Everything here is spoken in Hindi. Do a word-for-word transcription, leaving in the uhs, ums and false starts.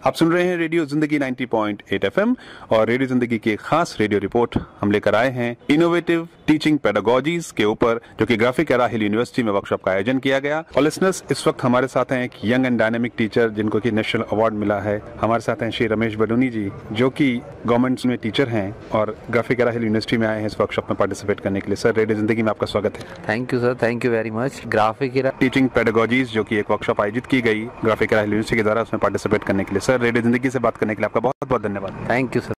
आप सुन रहे हैं रेडियो जिंदगी नब्बे पॉइंट आठ एफएम और रेडियो जिंदगी की खास रेडियो रिपोर्ट हम लेकर आए हैं इनोवेटिव टीचिंग पेडागोजीज के ऊपर, जो कि ग्राफिक एरा हिल यूनिवर्सिटी में वर्कशॉप का आयोजन किया गया। और लिसनर्स, इस वक्त हमारे साथ हैं एक यंग एंड डायनेमिक टीचर जिनको कि नेशनल अवार्ड मिला है। हमारे साथ हैं श्री रमेश बडूनी जी, जो कि गवर्नमेंट में टीचर हैं और ग्राफिक एरा हिल यूनिवर्सिटी में आए हैं इस वर्कशॉप में पार्टिसिपेट करने के लिए। सर, रेडियो जिंदगी में आपका स्वागत है। Thank you sir, thank you very much. Graphic Era teaching pedagogies, जो कि एक वर्कशॉप आयोजित की गई ग्राफिक एरा हिल यूनिवर्सिटी के द्वारा, उसमें पार्टिसिपेट करने के लिए। सर, रेडियो जिंदगी से बात करने के लिए आपका बहुत बहुत धन्यवाद। Thank you sir.